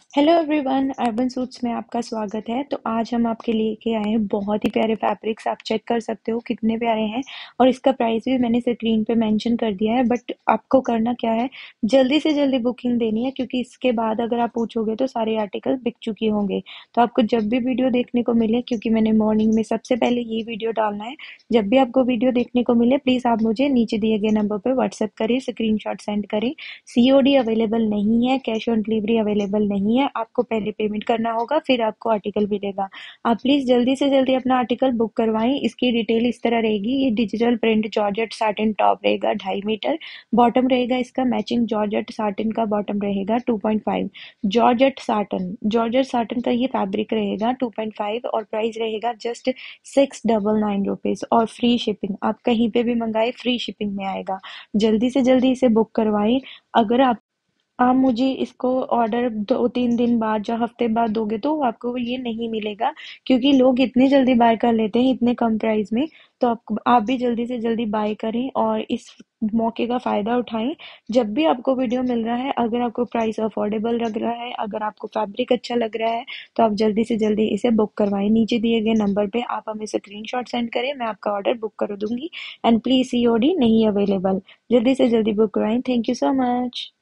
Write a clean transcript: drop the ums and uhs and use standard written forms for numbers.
Hello everyone, urban suits में आपका स्वागत है। तो आज हम आपके लिए के आए हैं बहुत ही प्यारे फैब्रिक्स। आप चेक कर सकते हो कितने प्यारे हैं। और इसका प्राइस भी मैंने स्क्रीन पे मेंशन कर दिया है। बट आपको करना क्या है, जल्दी से जल्दी बुकिंग देनी है, क्योंकि इसके बाद अगर आप पूछोगे तो सारे आर्टिकल बिक चुके होंगे। तो आपको जब भी वीडियो देखने को मिले, क्योंकि मैंने मॉर्निंग में सबसे पहले ये वीडियो डालना है, जब भी आपको वीडियो देखने को मिले प्लीज आप मुझे नीचे दिए गए नंबर पर व्हाट्सएप करें, स्क्रीनशॉट सेंड करें। सीओडी अवेलेबल नहीं है, कैश ऑन डिलीवरी अवेलेबल नहीं है। आपको पहले पेमेंट करना होगा, फिर आपको आर्टिकल मिलेगा। आप प्लीज जल्दी से जल्दी अपना आर्टिकल बुक करवाएं। इसकी डिटेल इस तरह रहेगी। ये digital print georgette satin top रहेगा 2.5 मीटर। बॉटम रहेगा इसका मैचिंग जॉर्जेट साटिन का, बॉटम रहेगा 2.5। जॉर्जेट साटिन का ये फैब्रिक रहेगा 2.5 और प्राइस रहेगा जस्ट 699 रुपीज और फ्री शिपिंग। आप कहीं पे भी मंगाए फ्री शिपिंग में आएगा। जल्दी से जल्दी इसे बुक करवाएं। अगर आप मुझे इसको ऑर्डर 2-3 दिन बाद या हफ्ते बाद दोगे तो आपको ये नहीं मिलेगा, क्योंकि लोग इतने जल्दी बाय कर लेते हैं इतने कम प्राइस में। तो आप भी जल्दी से जल्दी बाय करें और इस मौके का फायदा उठाएं। जब भी आपको वीडियो मिल रहा है, अगर आपको प्राइस अफोर्डेबल लग रहा है, अगर आपको फैब्रिक अच्छा लग रहा है, तो आप जल्दी से जल्दी इसे बुक करवाएं। नीचे दिए गए नंबर पे आप हमें स्क्रीनशॉट सेंड करें, मैं आपका ऑर्डर बुक कर दूंगी। एंड प्लीज सीओडी नहीं अवेलेबल। जल्दी से जल्दी बुक करवाएं। Thank you so much.